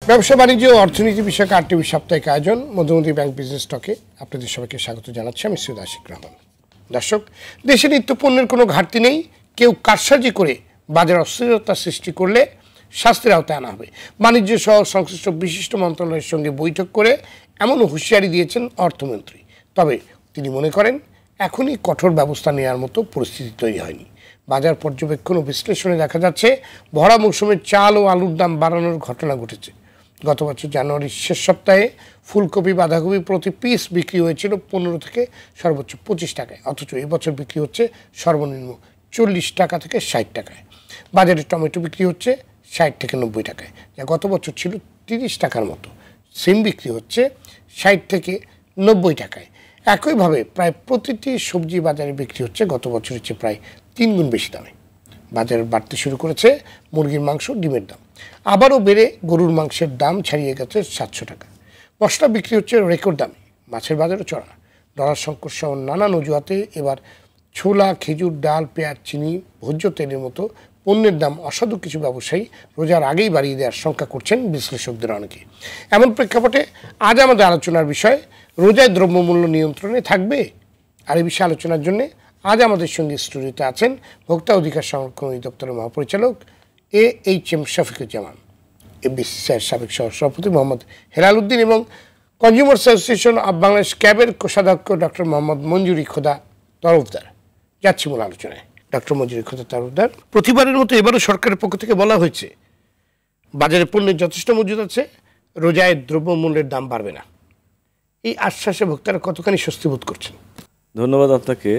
ব্যবসা বাণিজ্য ও অর্থনীতি বিষয়ক আরটিভি সাপ্তাহিক আয়োজন মধুমতি ব্যাংক বিজনেস টকে আপনাদের সবাইকে স্বাগত জানাচ্ছি। আমি সৈয়দ আশিক রহমান। দর্শক, দেশে নিত্যপণ্যের কোনো ঘাটতি নেই। কেউ কারসাজি করে বাজার অস্থিরতা সৃষ্টি করলে শাস্তির আওতায় আনা হবে। বাণিজ্য সহ সংশ্লিষ্ট বিশিষ্ট মন্ত্রণালয়ের সঙ্গে বৈঠক করে এমনও হুঁশিয়ারি দিয়েছেন অর্থমন্ত্রী। তবে তিনি মনে করেন এখনই কঠোর ব্যবস্থা নেওয়ার মতো পরিস্থিতি তৈরি হয়নি। বাজার পর্যবেক্ষণ ও বিশ্লেষণে দেখা যাচ্ছে ভরা মৌসুমে চাল ও আলুর দাম বাড়ানোর ঘটনা ঘটেছে। গত বছর জানুয়ারির শেষ সপ্তাহে ফুলকপি বাঁধাকপি প্রতি পিস বিক্রি হয়েছিল 15 থেকে সর্বোচ্চ 25 টাকায়, অথচ এবছর বিক্রি হচ্ছে সর্বনিম্ন 40 টাকা থেকে 60 টাকায়। বাজারে টমেটো বিক্রি হচ্ছে 60 থেকে 90 টাকায়, যা গত বছর ছিল 30 টাকার মতো। সিম বিক্রি হচ্ছে 60 থেকে 90 টাকায়। একইভাবে প্রায় প্রতিটি সবজি বাজারে বিক্রি হচ্ছে গত বছরের চেয়ে প্রায় 3 গুণ বেশি দামে। বাজারে বাড়তে শুরু করেছে মুরগির মাংস, ডিমের দাম। আবারও বেড়ে গরুর মাংসের দাম ছাড়িয়ে গেছে 700 টাকা। মশলা বিক্রি হচ্ছে রেকর্ড দামে। মাছের বাজারও চড়া। ডলার সংকট সহ নানান অজুহাতে এবার ছোলা, খেজুর, ডাল, পেঁয়াজ, চিনি, ভোজ্য তেলের মতো পণ্যের দাম অসাধু কিছু ব্যবসায়ী রোজার আগেই বাড়িয়ে দেওয়ার শঙ্কা করছেন বিশ্লেষকদের অনেকে। এমন প্রেক্ষাপটে আজ আমাদের আলোচনার বিষয়, রোজায় দ্রব্যমূল্য নিয়ন্ত্রণে থাকবে? আর এই বিষয়ে আলোচনার জন্য আজ আমাদের সঙ্গে স্টুডিওতে আছেন ভোক্তা অধিকার সংরক্ষণ অধিদপ্তরের মহাপরিচালক AHM শফিকুজ্জামান, এফবিসিসিআইয়ের সাবেক সহসভাপতি মোহাম্মদ হেলাল উদ্দিন এবং কনজিউমার অ্যাসোসিয়েশন অব বাংলাদেশ ক্যাবের কোষাধ্যক্ষ ডক্টর মোহাম্মদ মঞ্জুরি খোদা তরফদার। যাচ্ছি মূল আলোচনায়। ডক্টর মঞ্জুরি খোদা তরফদার, প্রতিবারের মতো এবারও সরকারের পক্ষ থেকে বলা হয়েছে বাজারে পণ্যের যথেষ্ট মজুদ আছে, রোজায় দ্রব্যমূল্যের দাম বাড়বে না। এই আশ্বাসে ভোক্তারা কতখানি স্বস্তি বোধ করছেন? ধন্যবাদ আপনাকে।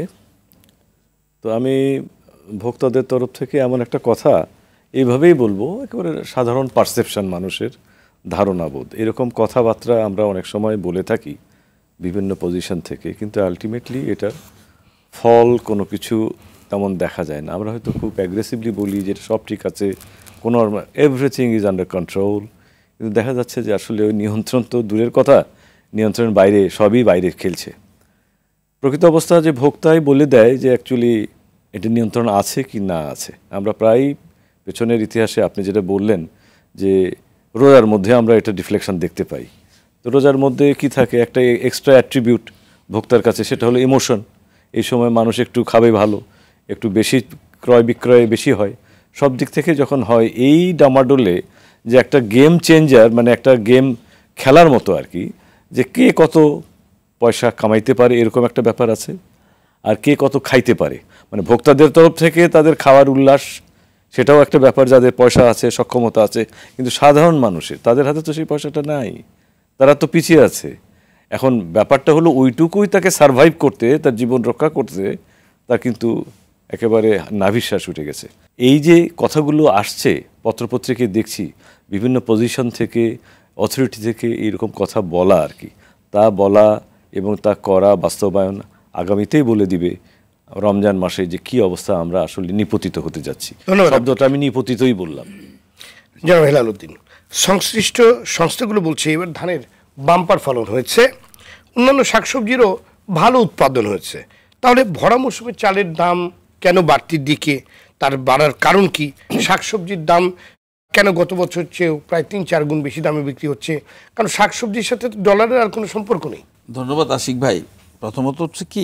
তো আমি ভোক্তাদের তরফ থেকে এমন একটা কথা এইভাবেই বলবো, একেবারে সাধারণ পারসেপশন, মানুষের ধারণাবোধ, এরকম কথাবার্তা আমরা অনেক সময় বলে থাকি বিভিন্ন পজিশন থেকে, কিন্তু আলটিমেটলি এটার ফল কোনো কিছু তেমন দেখা যায় না। আমরা হয়তো খুব অ্যাগ্রেসিভলি বলি যে সব ঠিক আছে, কোনো এভরিথিং ইজ আন্ডার কন্ট্রোল, কিন্তু দেখা যাচ্ছে যে আসলে ওই নিয়ন্ত্রণ তো দূরের কথা, নিয়ন্ত্রণের বাইরে, সবই বাইরে খেলছে। প্রকৃত অবস্থা যে ভোক্তাই বলে দেয় যে অ্যাকচুয়ালি এটা নিয়ন্ত্রণ আছে কি না আছে। আমরা প্রায় পেছনের ইতিহাসে আপনি যেটা বললেন যে রোজার মধ্যে আমরা এটা ডিফ্লেকশন দেখতে পাই। তো রোজার মধ্যে কি থাকে, একটা এক্সট্রা অ্যাট্রিবিউট ভোক্তার কাছে, সেটা হলো ইমোশন। এই সময় মানুষ একটু খাবে ভালো, একটু বেশি ক্রয় বিক্রয় বেশি হয়, সব দিক থেকে যখন হয় এই ডামাডোলে যে একটা গেম চেঞ্জার, মানে একটা গেম খেলার মতো আর কি, যে কে কত পয়সা কামাইতে পারে এরকম একটা ব্যাপার আছে, আর কে কত খাইতে পারে, মানে ভোক্তাদের তরফ থেকে তাদের খাওয়ার উল্লাস, সেটাও একটা ব্যাপার। যাদের পয়সা আছে, সক্ষমতা আছে, কিন্তু সাধারণ মানুষের তাদের হাতে তো সেই পয়সাটা নাই, তারা তো পিছিয়ে আছে। এখন ব্যাপারটা হলো ওইটুকুই তাকে সারভাইভ করতে, তার জীবন রক্ষা করতে তার কিন্তু একেবারে নাভিশ্বাস উঠে গেছে। এই যে কথাগুলো আসছে পত্রপত্রিকায় দেখছি, বিভিন্ন পজিশন থেকে, অথরিটি থেকে এইরকম কথা বলা আর কি, তা বলা এবং তা করা বাস্তবায়ন আগামীতেই বলে দিবে রমজান মাসে যে কি অবস্থা আমরা আসলে নিপতিত হতে যাচ্ছি। শব্দটা আমি নিপতিতই বললাম। জনাব হেলাল উদ্দিন, সংশ্লিষ্ট সংস্থাগুলো বলছে এবার ধানের বাম্পার ফলন হয়েছে, অন্যান্য শাকসবজিরও ভালো উৎপাদন হয়েছে। তাহলে ভরা মৌসুমে চালের দাম কেন বাড়তির দিকে? তার বাড়ার কারণ কি? শাকসবজির দাম কেন গত বছর চেয়েও প্রায় 3-4 গুণ বেশি দামে বিক্রি হচ্ছে? কারণ শাকসবজির সাথে তো ডলারের আর কোনো সম্পর্ক নেই। ধন্যবাদ আশিক ভাই। প্রথমত হচ্ছে কি,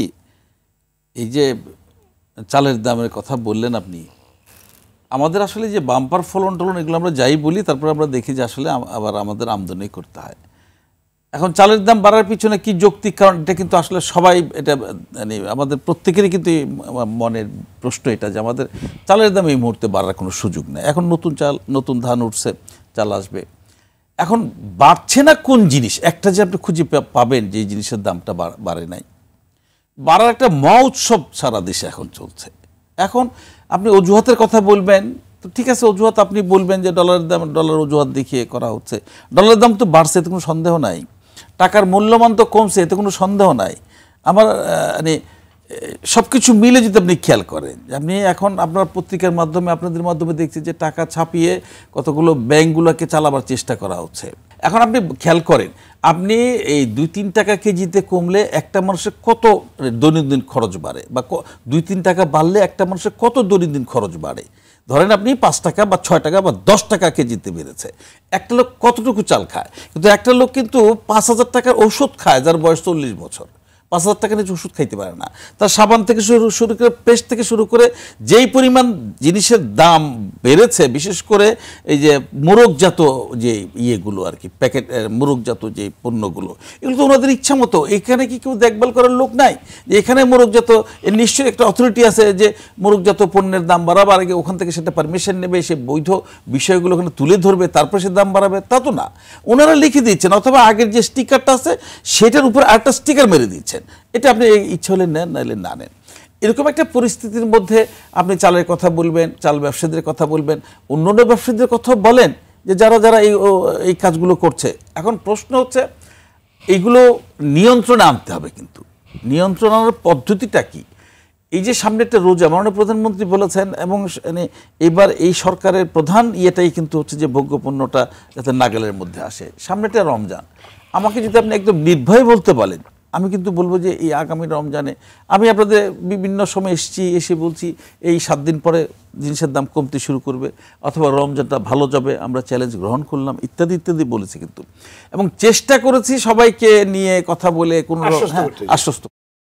এই যে চালের দামের কথা বললেন আপনি, আমাদের আসলে যে বাম্পার ফলন টলন এগুলো আমরা যাই বলি, তারপর আমরা দেখি যে আসলে আবার আমাদের আমদানি করতে হয়। এখন চালের দাম বাড়ার পিছনে কি যৌক্তিক কারণ, এটা কিন্তু আসলে সবাই, এটা মানে আমাদের প্রত্যেকেরই কিন্তু মনের প্রশ্ন এটা, যে আমাদের চালের দাম এই মুহূর্তে বাড়ার কোনো সুযোগ নেই। এখন নতুন চাল, নতুন ধান উঠছে, চাল আসবে। এখন বাড়ছে না কোন জিনিস, একটা যে আপনি খুঁজে পাবেন যে এই জিনিসের দামটা বাড়ে নাই, বাড়ার একটা মহোৎসব সারা দেশে এখন চলছে। এখন আপনি অজুহাতের কথা বলবেন, তো ঠিক আছে, অজুহাত আপনি বলবেন যে ডলারের দাম, ডলার অজুহাত দেখিয়ে করা হচ্ছে। ডলারের দাম তো বাড়ছে, এতে কোনো সন্দেহ নাই। টাকার মূল্যমান তো কমছে, এতে কোনো সন্দেহ নাই। আমার মানে সব কিছু মিলে যদি আপনি খেয়াল করেন, আপনি এখন আপনার পত্রিকার মাধ্যমে, আপনাদের মাধ্যমে দেখছি যে টাকা ছাপিয়ে কতগুলো ব্যাংকগুলোকে চালাবার চেষ্টা করা হচ্ছে। এখন আপনি খেয়াল করেন, আপনি এই 2-3 টাকা কেজিতে কমলে একটা মানুষের কত দৈনন্দিন খরচ বাড়ে, বা 2-3 টাকা বাড়লে একটা মানুষের কত দৈনন্দিন খরচ বাড়ে। ধরেন আপনি 5 টাকা বা 6 টাকা বা 10 টাকা কেজিতে বেড়েছে, একটা লোক কতটুকু চাল খায়? কিন্তু একটা লোক কিন্তু 5,000 টাকার ওষুধ খায় যার বয়স 40 বছর, 5,000 টাকা নিয়ে ওষুধ খাইতে পারে না। তার সাবান থেকে শুরু করে পেস্ট থেকে শুরু করে যেই পরিমাণ জিনিসের দাম বেড়েছে, বিশেষ করে এই যে মোরগজাত যে ইয়েগুলো আর কি, প্যাকেট মোরগজাত যে পণ্যগুলো, এগুলো তো ওনাদের ইচ্ছা মতো। এখানে কি কেউ দেখভাল করার লোক নাই যে এখানে মোরগজাত, নিশ্চয়ই একটা অথরিটি আছে যে মোরগজাত পণ্যের দাম বাড়াবার আগে ওখান থেকে সেটা পারমিশন নেবে, সে বৈধ বিষয়গুলো ওখানে তুলে ধরবে, তারপরে সে দাম বাড়াবে, তা তো না। ওনারা লিখে দিচ্ছেন, অথবা আগের যে স্টিকারটা আছে সেটার উপর আরেকটা স্টিকার মেরে দিচ্ছেন। এটা আপনি ইচ্ছা হলে নেন, নাহলে না নেন। এরকম একটা পরিস্থিতির মধ্যে আপনি চালের কথা বলবেন, চাল ব্যবসায়ীদের কথা বলবেন, অন্যান্য ব্যবসায়ীদের কথা বলেন যে যারা যারা এই কাজগুলো করছে। এখন প্রশ্ন হচ্ছে এইগুলো নিয়ন্ত্রণে আনতে হবে, কিন্তু নিয়ন্ত্রণ আনার পদ্ধতিটা কি? এই যে সামনে একটা রোজা, মাননীয় প্রধানমন্ত্রী বলেছেন, এবং এবার এই সরকারের প্রধান ইয়েটাই কিন্তু হচ্ছে যে ভোগ্যপণ্যটা যাতে নাগালের মধ্যে আসে। সামনে একটা রমজান, আমাকে যদি আপনি একদম নির্ভয়ে বলতে বলেন, আমি কিন্তু বলবো যে এই আগামী রমজানে, আমি আপনাদের বিভিন্ন সময় এসে বলছি এই 7 দিন পরে জিনিসের দাম কমতে শুরু করবে, অথবা রমজানটা ভালো যাবে, আমরা চ্যালেঞ্জ গ্রহণ করলাম, ইত্যাদি ইত্যাদি বলেছি কিন্তু, এবং চেষ্টা করেছি সবাইকে নিয়ে কথা বলে কোনো আশ্বস্ত।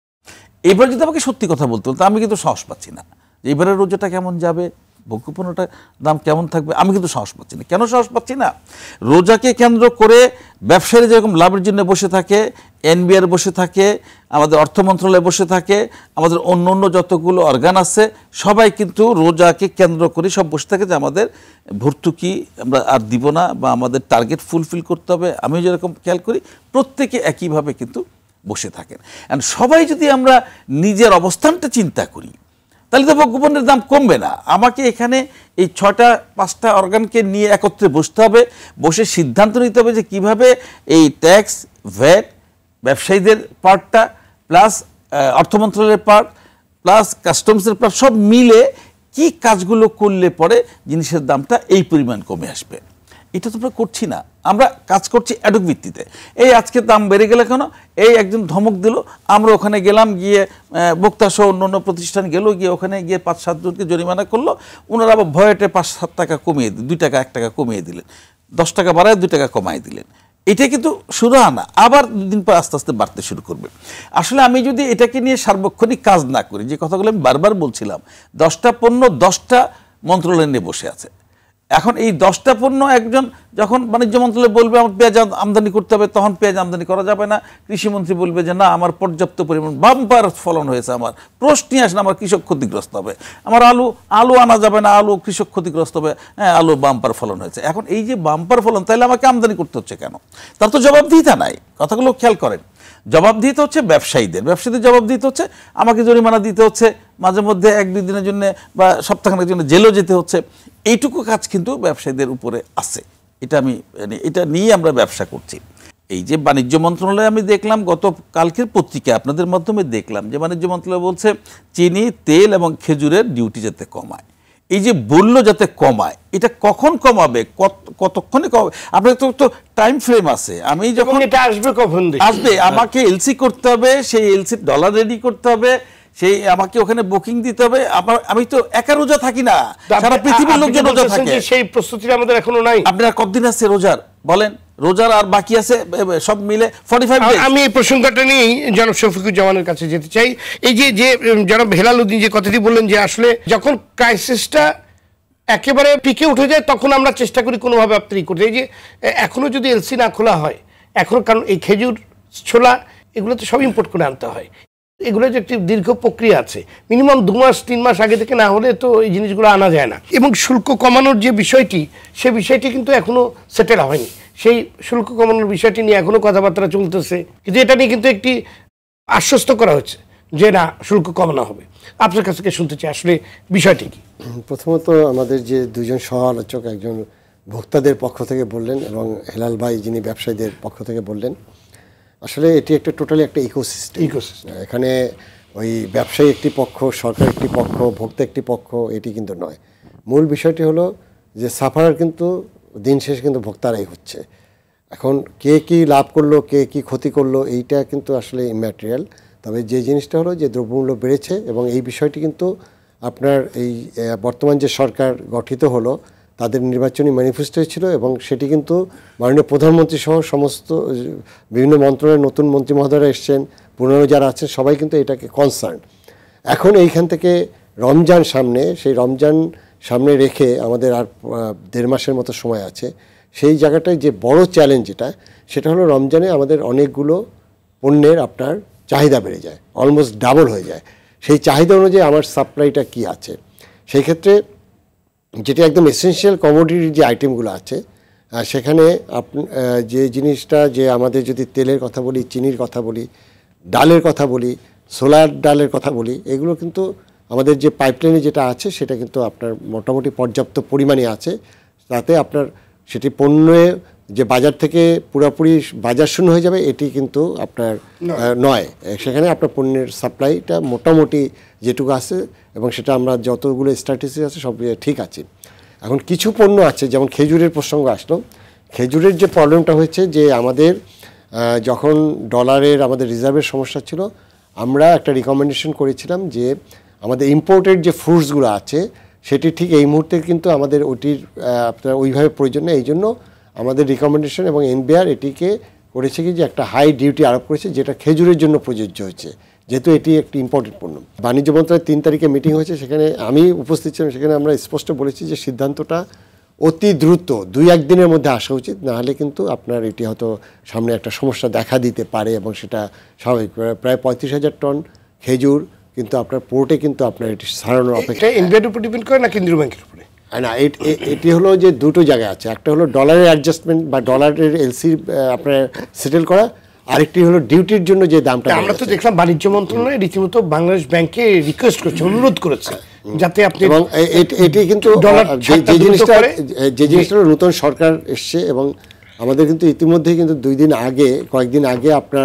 এবার যদি আমাকে সত্যি কথা বলতে বলতো, আমি কিন্তু সাহস পাচ্ছি না যে এবারের রোজাটা কেমন যাবে, ভোগ্যপণ্যটার দাম কেমন থাকবে, আমি কিন্তু সাহস পাচ্ছি না। কেন সাহস পাচ্ছি না? রোজাকে কেন্দ্র করে ব্যবসায়ীরা যেরকম লাভের জন্য বসে থাকে, এনবিআর বসে থাকে, আমাদের অর্থ মন্ত্রণালয় বসে থাকে, আমাদের অন্য অন্য যতগুলো অর্গান আছে সবাই কিন্তু রোজাকে কেন্দ্র করে সব বসে থাকে যে আমাদের ভর্তুকি আমরা আর দিব না, বা আমাদের টার্গেট ফুলফিল করতে হবে। আমিও যেরকম খেয়াল করি, প্রত্যেকে একইভাবে কিন্তু বসে থাকেন। অ্যান্ড সবাই যদি আমরা নিজের অবস্থানটা চিন্তা করি, তাহলে তো ভোগ্যপণ্যের দাম কমবে না। আমাকে এখানে এই 6-5টা অর্গানকে নিয়ে একত্রে বসতে হবে, বসে সিদ্ধান্ত নিতে হবে যে কিভাবে এই ট্যাক্স, ভ্যাট, ব্যবসায়ীদের পার্টটা, প্লাস অর্থ মন্ত্রণালয়ের পার্ট, প্লাস কাস্টমসের পার্ট, সব মিলে কি কাজগুলো করলে পরে জিনিসের দামটা এই পরিমাণ কমে আসবে। এটা তো আমরা করছি না, আমরা কাজ করছি অ্যাডক ভিত্তিতে। এই আজকে দাম বেড়ে গেলে কেন, এই একজন ধমক দিল, আমরা ওখানে গেলাম, গিয়ে বক্তা সহ অন্য প্রতিষ্ঠান গেল, গিয়ে ওখানে গিয়ে 5-7 জনকে জরিমানা করলো, ওনারা আবার ভয়েটে 5-7 টাকা কমিয়ে 2 টাকা 1 টাকা কমিয়ে দিলেন, 10 টাকা বাড়ায় 2 টাকা কমাই দিলেন। এটা কিন্তু শুরু না, আবার 2 দিন পর আস্তে আস্তে বাড়তে শুরু করবে। আসলে আমি যদি এটাকে নিয়ে সার্বক্ষণিক কাজ না করি, যে কথাগুলো আমি বারবার বলছিলাম, 10টা পণ্য 10টা মন্ত্রণালয় নিয়ে বসে আছে। এখন এই 10টা পণ্য একজন যখন বাণিজ্য মন্ত্রণালয় বলবে আমার পেঁয়াজ আমদানি করতে হবে, তখন পেঁয়াজ আমদানি করা যাবে না। কৃষিমন্ত্রী বলবে যে না, আমার পর্যাপ্ত পরিমাণ বাম্পার ফলন হয়েছে, আমার প্রশ্নই আসে না, আমার কৃষক ক্ষতিগ্রস্ত হবে। আমার আলু আনা যাবে না, আলু কৃষক ক্ষতিগ্রস্ত হবে, হ্যাঁ আলু বাম্পার ফলন হয়েছে। এখন এই যে বাম্পার ফলন, তাহলে আমাকে আমদানি করতে হচ্ছে কেন? তার তো জবাবদিহিতা নাই। কথাগুলো খেয়াল করেন, জবাবদিহিতা হচ্ছে ব্যবসায়ীদের জবাবদিহিতা হচ্ছে, আমাকে জরিমানা দিতে হচ্ছে, মাঝে মধ্যে 1-2 দিনের জন্য বা সপ্তাহখানেকের জন্য জেলেও যেতে হচ্ছে। এইটুকু কাজ কিন্তু ব্যবসায়ীদের উপরে আছে। এটা নিয়ে আমরা ব্যবসা করছি। এই যে বাণিজ্য মন্ত্রণালয়, আমি দেখলাম গত কালকের পত্রিকায় আপনাদের মাধ্যমে দেখলাম যে বাণিজ্য মন্ত্রণালয় বলছে চিনি, তেল এবং খেজুরের ডিউটি যাতে কমায়। এই যে বললো যাতে কমায়, এটা কখন কমাবে, কতক্ষণে কমাবে? আপনার তো টাইম ফ্রেম আছে। আমি যখন এটা আসবে, কখন আসবে, আমাকে এলসি করতে হবে, সেই এলসি ডলার রেডি করতে হবে, সেই আমাকে ওখানে বুকিং দিতে হবে। আমি তো একা রোজা থাকি না, সারা পৃথিবীর লোকজন রোজা থাকে। সেই প্রস্তুতিটা আমাদের এখনো নাই। আপনার কতদিন আছে রোজার বলেন? রোজার আর বাকি আছে সব মিলে 45 ডেজ। আমি এই প্রসঙ্গটা নিয়ে জনাব শফিকুজ্জামানের কাছে যেতে চাই। এই যে জনাব হেলাল উদ্দিন যে কথাটি বললেন, যে আসলে যখন ক্রাইসিসটা একেবারে পিকে উঠে যায়, তখন আমরা চেষ্টা করি কোনোভাবে আপনি করতে। এই যে এখনো যদি এলসি না খোলা হয় এখন, কারণ এই খেজুর, ছোলা এগুলো তো সব ইম্পোর্ট করে আনতে হয়। এগুলো যে একটি দীর্ঘ প্রক্রিয়া আছে, মিনিমাম 2 মাস 3 মাস আগে থেকে না হলে তো এই জিনিসগুলো আনা যায় না। এবং শুল্ক কমানোর যে বিষয়টি, সে বিষয়টি কিন্তু এখনো সেটেল হয়নি। সেই শুল্ক কমানোর বিষয়টি নিয়ে এখনো কথাবার্তা চলতেছে, কিন্তু এটা নিয়ে কিন্তু একটি আশ্বস্ত করা হচ্ছে যে না, শুল্ক কমানো হবে। আপনার কাছে শুনতে চাই আসলে বিষয়টি কি? প্রথমত আমাদের যে 2 জন সহ আলোচক, একজন ভোক্তাদের পক্ষ থেকে বললেন এবং হেলাল ভাই যিনি ব্যবসায়ীদের পক্ষ থেকে বললেন, আসলে এটি একটা টোটালি একটা ইকোসিস্টেম। এখানে ওই ব্যবসায়ী একটি পক্ষ, সরকার একটি পক্ষ, ভোক্তা একটি পক্ষ, এটি কিন্তু নয়। মূল বিষয়টি হলো যে সাফারার কিন্তু দিন শেষে কিন্তু ভোক্তারাই হচ্ছে। এখন কে কি লাভ করলো, কে কি ক্ষতি করলো, এইটা কিন্তু আসলে ইম্যাটেরিয়াল। তবে যে জিনিসটা হলো যে দ্রব্যমূল্য বেড়েছে, এবং এই বিষয়টি কিন্তু আপনার এই বর্তমান যে সরকার গঠিত হলো তাদের নির্বাচনী ম্যানিফেস্টো ছিল এবং সেটি কিন্তু মাননীয় প্রধানমন্ত্রী সহ সমস্ত বিভিন্ন মন্ত্রণালয়ের নতুন মন্ত্রী মহোদয়রা এসছেন, পুরনো যারা আছেন সবাই কিন্তু এটাকে কনসার্ন। এখন এইখান থেকে রমজান সামনে, সেই রমজান সামনে রেখে আমাদের আর 1.5 মাসের মতো সময় আছে। সেই জায়গাটায় যে বড় চ্যালেঞ্জ সেটা হলো রমজানে আমাদের অনেকগুলো পণ্যের আপনার চাহিদা বেড়ে যায়, অলমোস্ট ডাবল হয়ে যায়। সেই চাহিদা অনুযায়ী আমার সাপ্লাইটা কি আছে, সেই ক্ষেত্রে যেটা একদম এসেনশিয়াল কমোডিটির যে আইটেমগুলো আছে সেখানে যে জিনিসটা, যে আমাদের যদি তেলের কথা বলি, চিনির কথা বলি, ডালের কথা বলি, সোলার ডালের কথা বলি, এগুলো কিন্তু আমাদের যে পাইপলাইনে যেটা আছে সেটা কিন্তু আপনার মোটামুটি পর্যাপ্ত পরিমাণে আছে। তাতে আপনার সেটি পণ্যে যে বাজার থেকে পুরোপুরি বাজার শূন্য হয়ে যাবে এটি কিন্তু আপনার নয়। সেখানে আপনার পণ্যের সাপ্লাইটা মোটামুটি যেটুকু আছে এবং সেটা আমরা যতগুলো স্ট্র্যাটেজি আছে সব ঠিক আছে। এখন কিছু পণ্য আছে, যেমন খেজুরের প্রসঙ্গ আসলো। খেজুরের যে প্রবলেমটা হয়েছে যে আমাদের যখন ডলারের আমাদের রিজার্ভের সমস্যা ছিল, আমরা একটা রিকমেন্ডেশন করেছিলাম যে আমাদের ইম্পোর্টেড যে ফ্রুটসগুলো আছে সেটি ঠিক এই মুহূর্তে কিন্তু আমাদের ওটির আপনার ওইভাবে প্রয়োজন নেই। এই জন্য আমাদের রিকমেন্ডেশন এবং এনবিআর এটিকে করেছে কি যে একটা হাই ডিউটি আরোপ করেছে, যেটা খেজুরের জন্য প্রযোজ্য হয়েছে, যেহেতু এটি একটি ইম্পর্টেন্ট পণ্য। বাণিজ্য মন্ত্রণালয়ের 3 তারিখে মিটিং হয়েছে, সেখানে আমি উপস্থিত ছিলাম। সেখানে আমরা স্পষ্ট বলেছি যে সিদ্ধান্তটা অতি দ্রুত 2-1 দিনের মধ্যে আসা উচিত, নাহলে কিন্তু আপনার এটি হয়তো সামনে একটা সমস্যা দেখা দিতে পারে এবং সেটা স্বাভাবিক। প্রায় 35,000 টন খেজুর কিন্তু আপনার পোর্টে কিন্তু আপনার এটি সারানোর অপেক্ষা। এনবিআর উপর ডিপেন্ড করে না কেন্দ্রীয় ব্যাংকের উপরে? না, এটি হলো যে দুটো জায়গায় আছে। একটা হলো ডলারের অ্যাডজাস্টমেন্ট বা ডলারের এলসি আপনার সেটেল করা, আরেকটি হলো ডিউটির জন্য যে দামটা। আমরা তো দেখলাম বাণিজ্য মন্ত্রণালয় রীতিমতো বাংলাদেশ ব্যাংকে রিকোয়েস্ট করছে, অনুরোধ করেছে যাতে আপনি, এবং এটি কিন্তু যে জিনিসটা নতুন সরকার এসছে এবং আমাদের কিন্তু ইতিমধ্যেই কিন্তু কয়েকদিন আগে আপনার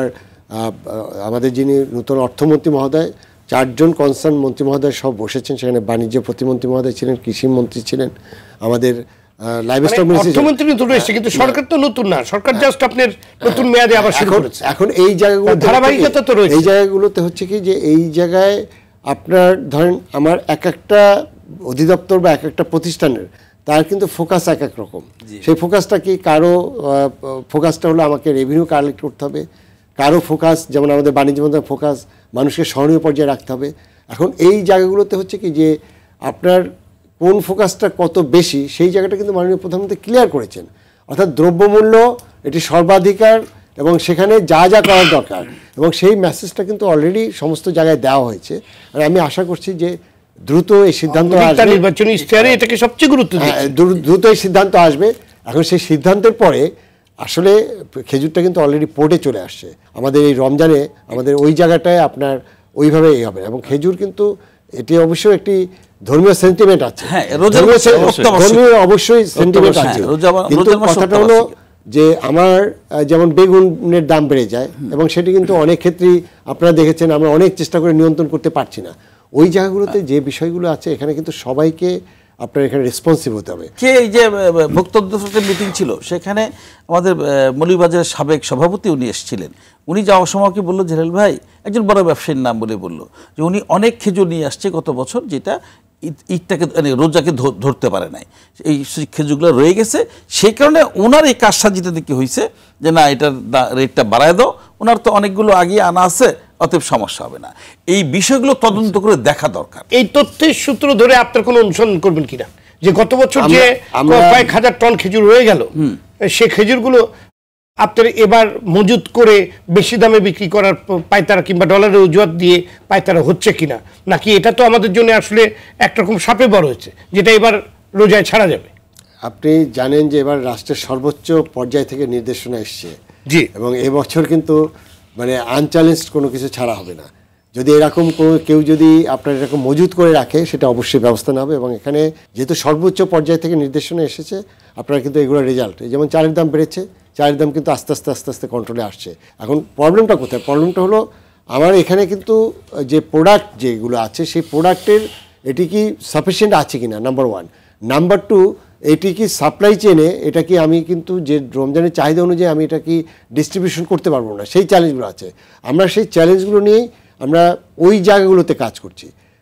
আমাদের যিনি নতুন অর্থমন্ত্রী মহোদয়, 4 জন কনসার্ন মন্ত্রী মহোদয় সব বসেছেন। সেখানে বাণিজ্য প্রতিমন্ত্রী মহোদয় ছিলেন, কৃষি মন্ত্রী ছিলেন, আমাদের লাইভস্টক মিনিস্ট্রি। অর্থমন্ত্রী নতুন এসেছে কিন্তু সরকার তো নতুন না, সরকার জাস্ট আপনার নতুন মেয়াদে আবার শুরু করেছে। এখন এই জায়গাগুলো ধারাবাহিকতা তো রয়েছে। এই জায়গাগুলোতে হচ্ছে কি যে এই জায়গায় আপনার ধরেন আমার এক একটা অধিদপ্তর বা এক একটা প্রতিষ্ঠানের তার কিন্তু ফোকাস এক এক রকম। সেই ফোকাসটা কি, কারো ফোকাসটা হলো আমাকে রেভিনিউ কালেক্ট করতে হবে, কারো ফোকাস যেমন আমাদের বাণিজ্য মন্ত্রণালয়ের ফোকাস মানুষকে সহনীয় পর্যায়ে রাখতে হবে। এখন এই জায়গাগুলোতে হচ্ছে কি যে আপনার কোন ফোকাসটা কত বেশি সেই জায়গাটা কিন্তু মাননীয় প্রধানমন্ত্রী ক্লিয়ার করেছেন। অর্থাৎ দ্রব্যমূল্য এটি সর্বাধিকার এবং সেখানে যা যা করার দরকার, এবং সেই মেসেজটা কিন্তু অলরেডি সমস্ত জায়গায় দেওয়া হয়েছে। আর আমি আশা করছি যে দ্রুত এই সিদ্ধান্ত আসবে, নির্বাচনী ইশতেহারে এটাকে সবচেয়ে গুরুত্ব দিয়েছে, দ্রুত এই সিদ্ধান্ত আসবে। এখন সেই সিদ্ধান্তের পরে আসলে খেজুরটা কিন্তু অলরেডি পোর্টে চলে আসছে। আমাদের এই রমজানে আমাদের ওই জায়গাটায় আপনার ওইভাবে হবে, এবং খেজুর কিন্তু এটি অবশ্যই একটি ধর্মীয় সেন্টিমেন্ট আছে, ধর্মীয় অবশ্যই সেন্টিমেন্ট আছে। কিন্তু কথাটা হলো যে আমার যেমন বেগুনের দাম বেড়ে যায় এবং সেটি কিন্তু অনেক ক্ষেত্রেই আপনারা দেখেছেন আমরা অনেক চেষ্টা করে নিয়ন্ত্রণ করতে পারছি না। ওই জায়গাগুলোতে যে বিষয়গুলো আছে এখানে কিন্তু সবাইকে আপনার এখানে রেসপন্সিভ হতে হবে। কে এই যে ভোক্তা মিটিং ছিল সেখানে আমাদের মৌলভীবাজারের সাবেক সভাপতি উনি এসেছিলেন। উনি যাওয়ার সময় কি বললো, জেলাল ভাই একজন বড় ব্যবসায়ীর নাম বলে বলল যে উনি অনেক খেজুর নিয়ে আসছে গত বছর, যেটা ঈদটাকে মানে রোজাকে ধরতে পারে নাই, এই খেজুরগুলো রয়ে গেছে। সেই কারণে ওনার এই কারসাজিটাতে কি হয়েছে যে না এটার রেটটা বাড়ায় দাও, ওনার তো অনেকগুলো আগিয়ে আনা আছে, অতএব সমস্যা হবে না। এই বিষয়গুলো তদন্ত করে দেখা দরকার। এই তথ্যের সূত্র ধরে আপনার কোনো অনুসন্ধান করবেন কিনা যে গত বছর যে কয়েক হাজার টন খেজুর রয়ে গেল, সে খেজুরগুলো আপনার এবার মজুত করে বেশি দামে বিক্রি করার পায়তারা কিংবা ডলারের অজুহাত দিয়ে পায়তারা হচ্ছে কিনা, নাকি এটা তো আমাদের জন্য আসলে একরকম সাপে বড় হয়েছে যেটা এবার রোজায় ছাড়া যাবে? আপনি জানেন যে এবার রাষ্ট্রের সর্বোচ্চ পর্যায় থেকে নির্দেশনা এসছে, জি, এবং এবছর কিন্তু মানে আনচ্যালেঞ্জড কোনো কিছু ছাড়া হবে না। যদি এরকম কেউ যদি আপনার এরকম মজুত করে রাখে সেটা অবশ্যই ব্যবস্থা নেওয়া হবে। এবং এখানে যেহেতু সর্বোচ্চ পর্যায় থেকে নির্দেশনা এসেছে আপনারা কিন্তু এগুলো রেজাল্ট, যেমন চালের দাম বেড়েছে, চালের দাম কিন্তু আস্তে আস্তে কন্ট্রোলে আসছে। এখন প্রবলেমটা কোথায়? প্রবলেমটা হলো আমার এখানে কিন্তু যে প্রোডাক্ট যেগুলো আছে সেই প্রোডাক্টের এটি কি সাফিসিয়েন্ট আছে কিনা, নাম্বার 1। নাম্বার 2, এটি কি সাপ্লাই চেনে এটা কি আমি কিন্তু যে রমজানের চাহিদা অনুযায়ী আমি এটা কি ডিস্ট্রিবিউশন করতে পারবো না, সেই চ্যালেঞ্জগুলো আছে। আমরা সেই চ্যালেঞ্জগুলো নিয়েই আমরা ওই জায়গাগুলোতে কাজ করছি।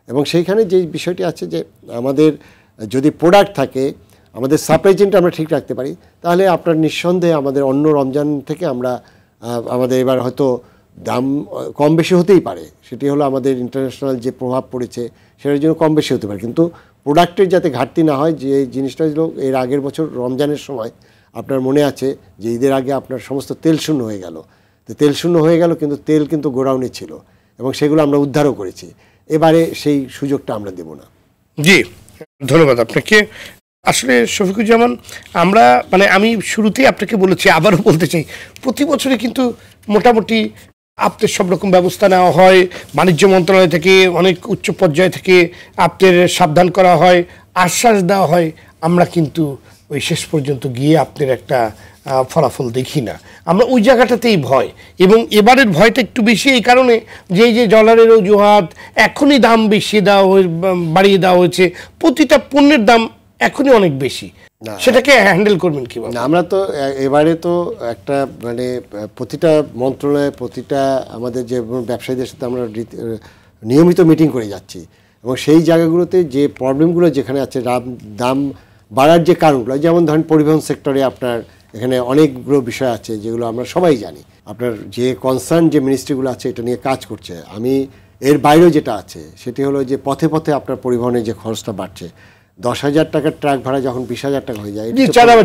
এবং সেইখানে যে বিষয়টি আছে যে আমাদের যদি প্রোডাক্ট থাকে, আমাদের সাপ্লাই চেইনটা আমরা ঠিক রাখতে পারি, তাহলে আপনার নিঃসন্দেহে আমাদের অন্য রমজান থেকে আমরা আমাদের এবার হয়তো দাম কম বেশি হতেই পারে, সেটি হলো আমাদের ইন্টারন্যাশনাল যে প্রভাব পড়েছে সেটার জন্য কম বেশি হতে পারে, কিন্তু প্রোডাক্টের যাতে ঘাটতি না হয়। যে জিনিসটা হলো এর আগের বছর রমজানের সময় আপনার মনে আছে যে ঈদের আগে আপনার সমস্ত তেল শূন্য হয়ে গেল, তো তেল শূন্য হয়ে গেল, কিন্তু তেল কিন্তু গোডাউনে ছিল এবং সেগুলো আমরা উদ্ধারও করেছি। এবারে সেই সুযোগটা আমরা দেব না। জি, ধন্যবাদ আপনাকে। আসলে শফিকুজ্জামান, আমরা আমি শুরুতেই আপনাকে বলেছি, আবারও বলতে চাই, প্রতি বছরই কিন্তু মোটামুটি আপনার সব রকম ব্যবস্থা নেওয়া হয়, বাণিজ্য মন্ত্রণালয় থেকে অনেক উচ্চ পর্যায় থেকে আপনার সাবধান করা হয়, আশ্বাস দেওয়া হয়, আমরা কিন্তু ওই শেষ পর্যন্ত গিয়ে আপনার একটা ফলাফল দেখি না। আমরা ওই জায়গাটাতেই ভয়, এবং এবারের ভয়টা একটু বেশি এই কারণে যে এই যে ডলারের অজুহাত, এখনই দাম বেশি বাড়িয়ে দেওয়া হয়েছে, প্রতিটা পণ্যের দাম এখনই অনেক বেশি, সেটাকে হ্যান্ডেল করবেন কিভাবে? আমরা তো এবারে তো একটা প্রতিটা মন্ত্রণালয়ে, প্রতিটা আমাদের যে ব্যবসায়ীদের সাথে আমরা নিয়মিত মিটিং করে যাচ্ছি, এবং সেই জায়গাগুলোতে যে প্রবলেমগুলো যেখানে আছে, দাম বাড়ার যে কারণগুলো, যেমন ধরেন পরিবহন সেক্টরে আপনার এখানে অনেকগুলো বিষয় আছে যেগুলো আমরা সবাই জানি। আপনার যে কনসার্ন যে মিনিস্ট্রিগুলো আছে এটা নিয়ে কাজ করছে। আমি এর বাইরেও যেটা আছে সেটি হলো যে পথে পথে আপনার পরিবহনের যে খরচটা বাড়ছে, 10,000 টাকার ট্রাক ভাড়া যখন 20,000 টাকা হয়ে যায়,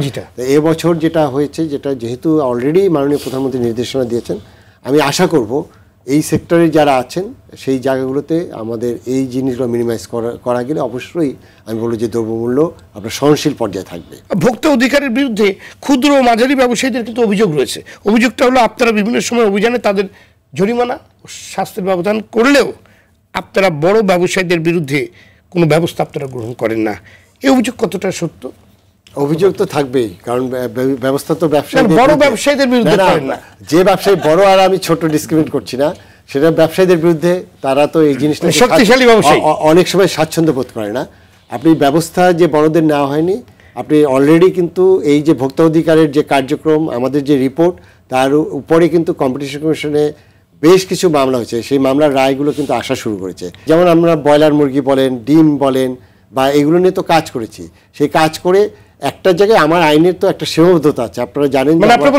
এবছর যেটা হয়েছে, যেটা যেহেতু অলরেডি মাননীয় প্রধানমন্ত্রী নির্দেশনা দিয়েছেন, আমি আশা করব এই সেক্টরে যারা আছেন সেই জায়গাগুলোতে আমাদের এই জিনিসগুলো মিনিমাইজ করা গেলে অবশ্যই আমি বলবো যে দ্রব্যমূল্য আপনার সহনশীল পর্যায়ে থাকবে। ভোক্তা অধিকারের বিরুদ্ধে ক্ষুদ্র ও মাঝারি ব্যবসায়ীদের কিন্তু অভিযোগ রয়েছে। অভিযোগটা হলো আপনারা বিভিন্ন সময় অভিযানে তাদের জরিমানা ও শাস্তির ব্যবধান করলেও আপনারা বড় ব্যবসায়ীদের বিরুদ্ধে কোনো ব্যবস্থা আপনারা গ্রহণ করেন না। এই অভিযোগ কতটা সত্য? অভিযোগ তো থাকবেই, কারণ ব্যবস্থা তো বড় ব্যবসায়ীদের বিরুদ্ধে করেন না। যে ব্যবসায়ী বড় আর আমি ছোট ডিসক্রিমিনেট করছি না, সেটা ব্যবসায়ীদের বিরুদ্ধে, তারা তো এই জিনিসটা শক্তিশালী ব্যবসায়ী অনেক সময় স্বাচ্ছন্দ্য বোধ করে না। আপনি ব্যবস্থা যে বড়দের নেওয়া হয়নি, আপনি অলরেডি কিন্তু এই যে ভোক্তা অধিকারের যে কার্যক্রম, আমাদের যে রিপোর্ট, তার উপরে কিন্তু কম্পিটিশন কমিশনে বেশ কিছু মামলা হয়েছে, সেই মামলার রায়গুলো কিন্তু আসা শুরু করেছে। যেমন আমরা ব্রয়লার মুরগি বলেন, ডিম বলেন, বা এগুলো নিয়ে তো কাজ করেছি। সেই কাজ করে একটা জায়গায় আমার আইনের তো একটা সীমাবদ্ধতা আছে, আপনারা জানেন,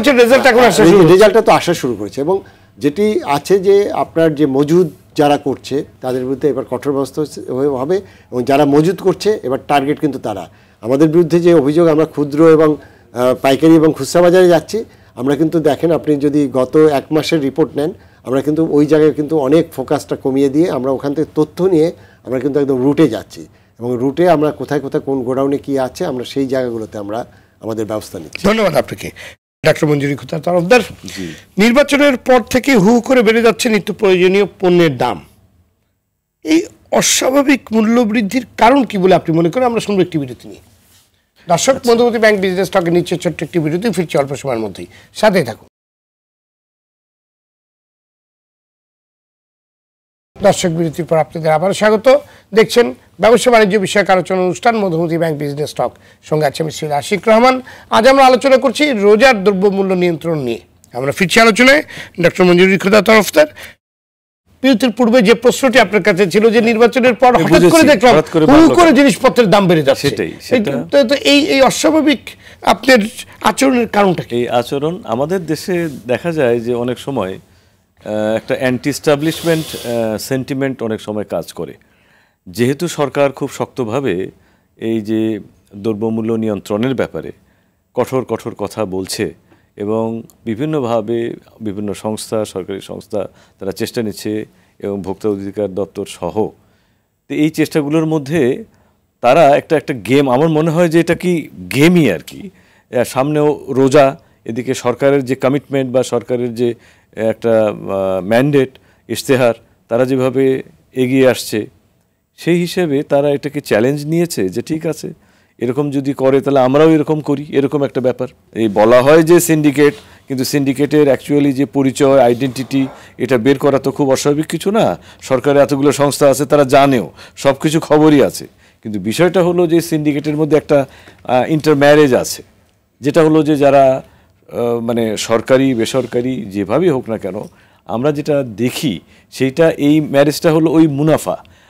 রেজাল্টটা তো আসা শুরু করেছে। এবং যেটি আছে যে আপনার যে মজুদ যারা করছে তাদের বিরুদ্ধে এবার কঠোর ব্যবস্থা হবে, এবং যারা মজুদ করছে এবার টার্গেট কিন্তু তারা। আমাদের বিরুদ্ধে যে অভিযোগ, আমরা ক্ষুদ্র এবং পাইকারি এবং খুচরা বাজারে যাচ্ছি, আমরা কিন্তু দেখেন, আপনি যদি গত 1 মাসের রিপোর্ট নেন, আমরা কিন্তু ওই জায়গায় কিন্তু অনেক ফোকাসটা কমিয়ে দিয়ে আমরা ওখান থেকে তথ্য নিয়ে আমরা কিন্তু একদম রুটে যাচ্ছি, এবং রুটে আমরা কোথায় কোথায় কোন গোডাউনে কি আছে আমরা সেই জায়গাগুলোতে আমরা আমাদের ব্যবস্থা নিচ্ছি। ধন্যবাদ আপনাকে ডক্টর মঞ্জুরি খুদা তরফদার। নির্বাচনের পর থেকে হু করে বেড়ে যাচ্ছে নিত্য প্রয়োজনীয় পণ্যের দাম। এই অস্বাভাবিক মূল্য বৃদ্ধির কারণ কি বলে আপনি মনে করেন? আমরা শুনবো একটি বিরতি নিয়ে। দর্শক, মধুমতি ব্যাংক বিজনেস স্টকের নিচে ছোট্ট একটি বিরতি, ফিরছি অল্প সময়ের মধ্যেই, সাথেই থাকুন। দর্শক, বিরতির পর আপনাদের আবার স্বাগত। দেখছেন ব্যবসা বাণিজ্য বিষয়ক আলোচনা অনুষ্ঠান মধুমতি ব্যাংক বিজনেস স্টক, সঙ্গে আছে আমি সৈয়দ আশিক রহমান। আজ আমরা আলোচনা করছি রোজার দ্রব্যমূল্য নিয়ন্ত্রণ নিয়ে। আমরা ফিরছি আলোচনায়। ডক্টর মঞ্জুরি খুদা তরফদার, বিরতির পূর্বে যে প্রশ্নটি আপনার কাছে ছিল যে নির্বাচনের পর হঠাৎ করে দেখলাম হু করে জিনিসপত্রের দাম বেড়ে যাচ্ছে, এই অস্বাভাবিক আপনার আচরণের কারণটা কি? এই আচরণ আমাদের দেশে দেখা যায় যে অনেক সময় একটা অ্যান্টি এস্টাবলিশমেন্ট সেন্টিমেন্ট অনেক সময় কাজ করে। যেহেতু সরকার খুব শক্তভাবে এই যে দ্রব্যমূল্য নিয়ন্ত্রণের ব্যাপারে কঠোর কঠোর কথা বলছে, এবং বিভিন্নভাবে বিভিন্ন সংস্থা, সরকারি সংস্থা তারা চেষ্টা নিচ্ছে, এবং ভোক্তা অধিকার দপ্তর সহ, তো এই চেষ্টাগুলোর মধ্যে তারা একটা গেম, আমার মনে হয় যে এটা কি গেমই আর কি। সামনেও রোজা, এদিকে সরকারের যে কমিটমেন্ট বা সরকারের যে একটা ম্যান্ডেট, ইশতেহার, তারা যেভাবে এগিয়ে আসছে, সেই হিসেবে তারা এটাকে চ্যালেঞ্জ নিয়েছে যে ঠিক আছে, এরকম যদি করে তাহলে আমরাও এরকম করি, এরকম একটা ব্যাপার। এই বলা হয় যে সিন্ডিকেট, কিন্তু সিন্ডিকেটের অ্যাকচুয়ালি যে পরিচয়, আইডেন্টিটি, এটা বের করা তো খুব অস্বাভাবিক কিছু না। সরকারের এতগুলো সংস্থা আছে, তারা জানেও, সব কিছু খবরই আছে। কিন্তু বিষয়টা হলো যে সিন্ডিকেটের মধ্যে একটা ইন্টারম্যারেজ আছে, যেটা হলো যে যারা মানে সরকারি বেসরকারি যেভাবেই হোক না কেন, আমরা যেটা দেখি সেইটা, এই ম্যারেজটা হলো ওই মুনাফা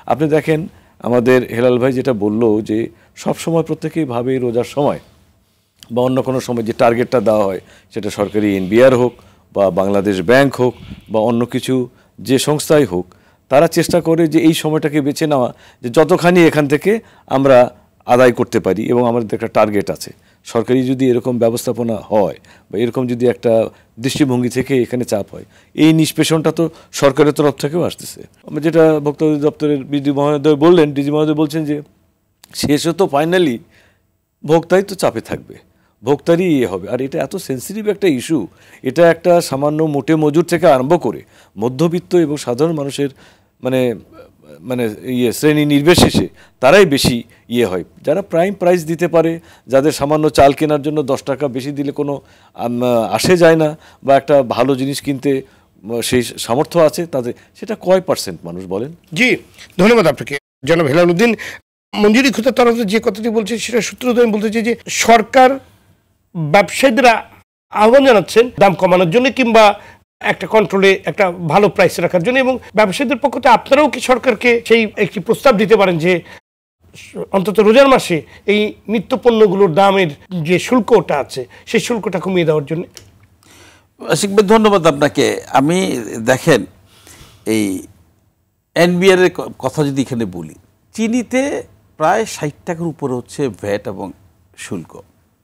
আপনি দেখেন আমাদের হেলাল ভাই যেটা বললো যে সব সময় প্রত্যেকেই ভাবে রোজার সময় বা অন্য কোনো সময় যে টার্গেটটা দেওয়া হয় সেটা সরকারি এনবিআর হোক বা বাংলাদেশ ব্যাংক হোক বা অন্য কিছু যে সংস্থাই হোক, তারা চেষ্টা করে যে এই সময়টাকে বেছে নেওয়া যে যতখানি এখান থেকে আমরা আদায় করতে পারি এবং আমাদের একটা টার্গেট আছে। সরকারি যদি এরকম ব্যবস্থাপনা হয় বা এরকম যদি একটা দৃষ্টিভঙ্গি থেকে এখানে চাপ হয়, এই নিষ্পেষণটা তো সরকারের তরফ থেকেও আসতেছে। যেটা ভোক্তা দপ্তরের ডিজি মহোদয় বললেন, ডিজি মহোদয় বলছেন যে শেষে তো ফাইনালি ভোক্তাই তো চাপে থাকবে, ভোক্তারই হবে। আর এটা এত সেন্সিটিভ একটা ইস্যু, এটা একটা সামান্য মোটে মজুর থেকে আরম্ভ করে মধ্যবিত্ত এবং সাধারণ মানুষের মানে মানে শ্রেণী নির্বিশেষে তারাই বেশি হয়, যারা প্রাইম প্রাইস দিতে পারে, যাদের সামান্য চাল কেনার জন্য 10 টাকা বেশি দিলে কোনো আসে যায় না, বা একটা ভালো জিনিস কিনতে সেই সামর্থ্য আছে তাদের, সেটা কয় % মানুষ বলেন? জি, ধন্যবাদ আপনাকে জনাব হেলাল উদ্দিন। মঞ্জুরি খোতার তরফে যে কথাটি বলছে সেটা সূত্র ধরে বলতে চাই যে সরকার ব্যবসায়ীরা আহ্বান জানাচ্ছেন দাম কমানোর জন্য কিংবা একটা কন্ট্রোলে একটা ভালো প্রাইস রাখার জন্য, এবং ব্যবসায়ীদের পক্ষ থেকে আপনারাও কি সরকারকে সেই একটি প্রস্তাব দিতে পারেন যে অন্তত রোজার মাসে এই নিত্য পণ্যগুলোর দামের যে শুল্কটা আছে সেই শুল্কটা কমিয়ে দেওয়ার জন্য? আশিক ভাই ধন্যবাদ আপনাকে। আমি দেখেন এই এনবিআর এর কথা যদি এখানে বলি, চিনিতে প্রায় 60 টাকার উপরে হচ্ছে ভ্যাট এবং শুল্ক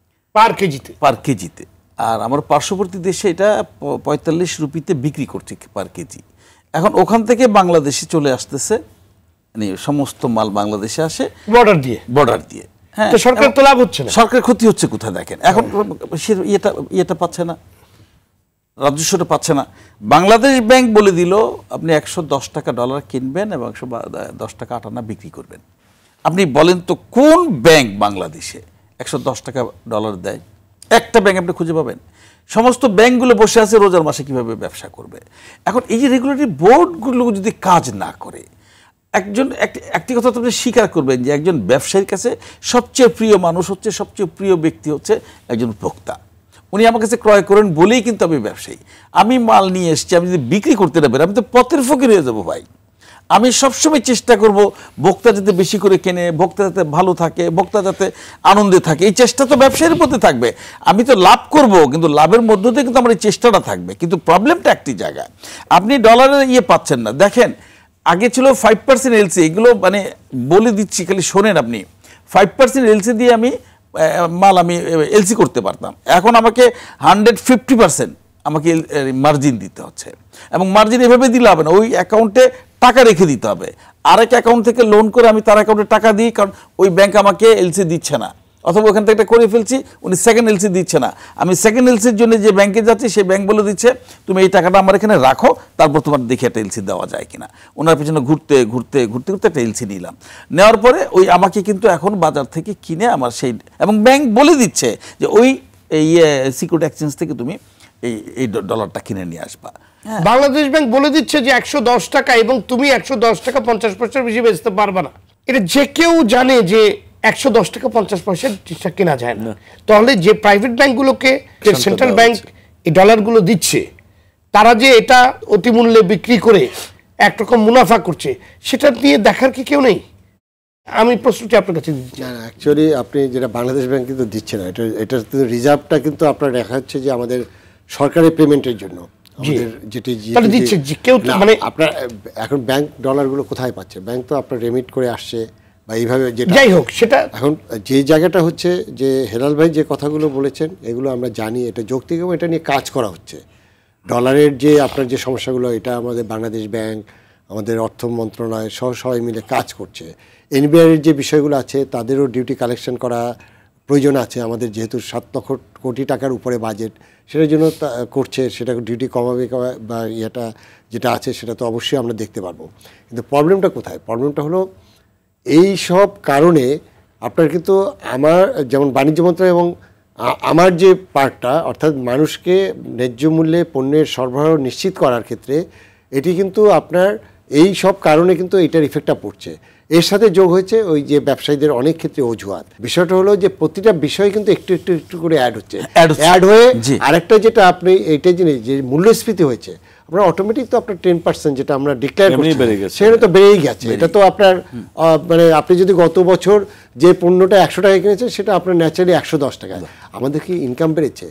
পার কেজিতে, আর আমার পার্শ্ববর্তী দেশে এটা 45 রুপিতে বিক্রি করছে পার কেজি। এখন ওখান থেকে বাংলাদেশে চলে আসতেছে, মানে সমস্ত মাল বাংলাদেশে আসে বর্ডার দিয়ে। হ্যাঁ, সরকার তো লাভ হচ্ছে না, সরকার ক্ষতি হচ্ছে কোথায় দেখেন। এখন ইয়েটা পাচ্ছে না, রাজস্বটা পাচ্ছে না। বাংলাদেশ ব্যাংক বলে দিল আপনি 110 টাকা ডলার কিনবেন এবং 110 টাকা আটানা বিক্রি করবেন। আপনি বলেন তো কোন ব্যাংক বাংলাদেশে 110 টাকা ডলার দেয়? একটা ব্যাংক আপনি খুঁজে পাবেন? সমস্ত ব্যাংকগুলো বসে আছে রোজার মাসে কিভাবে ব্যবসা করবে। এখন এই যে রেগুলেটরি বোর্ডগুলো যদি কাজ না করে, একটি কথা তো আপনি স্বীকার করবেন যে একজন ব্যবসায়ীর কাছে সবচেয়ে প্রিয় মানুষ হচ্ছে, সবচেয়ে প্রিয় ব্যক্তি হচ্ছে একজন ভোক্তা। উনি আমার কাছে ক্রয় করেন বলেই কিন্তু আমি ব্যবসায়ী। আমি মাল নিয়ে এসেছি, আমি যদি বিক্রি করতে না পারি আমি তো পথের ফকির হয়ে যাবো ভাই। আমি সবসময় চেষ্টা করব ভোক্তা যাতে বেশি করে কেনে, ভোক্তা যাতে ভালো থাকে, ভোক্তা যাতে আনন্দে থাকে, এই চেষ্টা তো ব্যবসায়ীর মধ্যে থাকবে। আমি তো লাভ করব, কিন্তু লাভের মধ্য দিয়ে কিন্তু আমার এই চেষ্টাটা থাকবে। কিন্তু প্রবলেমটা একটি জায়গায়, আপনি ডলারের পাচ্ছেন না। দেখেন আগে ছিল 5% এলসি, এগুলো মানে বলে দিচ্ছি খালি শোনেন আপনি। 5% এলসি দিয়ে আমি এলসি করতে পারতাম। এখন আমাকে 150% আমাকে মার্জিন দিতে হচ্ছে, এবং মার্জিন এভাবে দিলে হবে না, ওই অ্যাকাউন্টে টাকা রেখে দিতে হবে। আরেক অ্যাকাউন্ট থেকে লোন করে আমি তার অ্যাকাউন্টে টাকা দিই, কারণ ওই ব্যাংক আমাকে এলসি দিচ্ছে না, অথবা ওখান থেকে একটা করে ফেলছি, উনি সেকেন্ড এলসি দিচ্ছে না। আমি সেকেন্ড এলসির জন্য যে ব্যাংকে যাচ্ছি সেই ব্যাংক বলে দিচ্ছে তুমি এই টাকাটা আমার এখানে রাখো, তারপর তোমার দেখে একটা এলসি দেওয়া যায় কিনা। ওনার পিছনে ঘুরতে ঘুরতে ঘুরতে ঘুরতে একটা এলসি নিলাম, নেওয়ার পরে ওই আমাকে কিন্তু এখন বাজার থেকে কিনে আমার সেই, এবং ব্যাংক বলে দিচ্ছে যে ওই সিকিউরিটি এক্সচেঞ্জ থেকে তুমি এই ডলারটা কিনে নিয়ে আসবা। বাংলাদেশ ব্যাংক বলে দিচ্ছে যে 110 টাকা, এবং তুমি 110 টাকা 50 পয়সার বেশি বেচতে পারবে না। এটা যে কেউ জানে যে 110 টাকা 50 পয়সার জিনিসটা কেনা যায় না। তাহলে যে প্রাইভেট ব্যাংকগুলোকে সেন্ট্রাল ব্যাংক এই ডলারগুলো দিচ্ছে, তারা যে এটা অতিমূল্যে বিক্রি করে একরকম মুনাফা করছে, সেটা নিয়ে দেখার কি কেউ নেই? আমি প্রশ্নটি আপনার কাছে দিচ্ছি। না, অ্যাকচুয়ালি আপনি যেটা বাংলাদেশ ব্যাংক কিন্তু দিচ্ছে না, এটার রিজার্ভটা কিন্তু আপনার দেখা হচ্ছে যে আমাদের সরকারি পেমেন্টের জন্য দিচ্ছে। মানে আপনার এখন ব্যাংক ডলারগুলো কোথায় পাচ্ছে? ব্যাংক তো আপনার রেমিট করে আসছে বা এইভাবে, যেটা যাই হোক, সেটা এখন যে জায়গাটা হচ্ছে যে হেলাল ভাই যে কথাগুলো বলেছেন এগুলো আমরা জানি, এটা যৌক্তিক এবং এটা নিয়ে কাজ করা হচ্ছে। ডলারের যে আপনার যে সমস্যাগুলো, এটা আমাদের বাংলাদেশ ব্যাংক, আমাদের অর্থ মন্ত্রণালয় সবাই মিলে কাজ করছে। এনবিআর এর যে বিষয়গুলো আছে তাদেরও ডিউটি কালেকশন করা প্রয়োজন আছে। আমাদের যেহেতু 7 লক্ষ কোটি টাকার উপরে বাজেট, সেটার জন্য করছে, সেটা ডিউটি কমাবে বা ইয়েটা যেটা আছে সেটা তো অবশ্যই আমরা দেখতে পারবো। কিন্তু প্রবলেমটা কোথায়? প্রবলেমটা হলো এই সব কারণে আপনার কিন্তু আমার যেমন বাণিজ্য মন্ত্রণালয় এবং আমার যে পার্টটা, অর্থাৎ মানুষকে ন্যায্য মূল্যে পণ্যের সরবরাহ নিশ্চিত করার ক্ষেত্রে এটি কিন্তু আপনার এই সব কারণে কিন্তু এটার ইফেক্টটা পড়ছে। এর সাথে যোগ হয়েছে ওই যে ব্যবসায়ীদের অনেক ক্ষেত্রে অজুহাত। বিষয়টা হলো যে প্রতিটা বিষয় কিন্তু একটু একটু একটু করে অ্যাড হচ্ছে, অ্যাড হয়ে আরেকটা যেটা আপনি এইটা জিনিস যে মূল্যস্ফীতি হয়েছে, আপনার অটোমেটিক তো আপনার 10% যেটা আমরা ডিক্লেয়ার এমনি করছি বেড়ে গেছে। সেটা তো বেড়েই গেছে। এটা তো আপনার মানে আপনি যদি গত বছর যে পণ্যটা 100 টাকায় কিনেছেন সেটা আপনার ন্যাচারালি 110 টাকা। আমাদের কি ইনকাম বেড়েছে?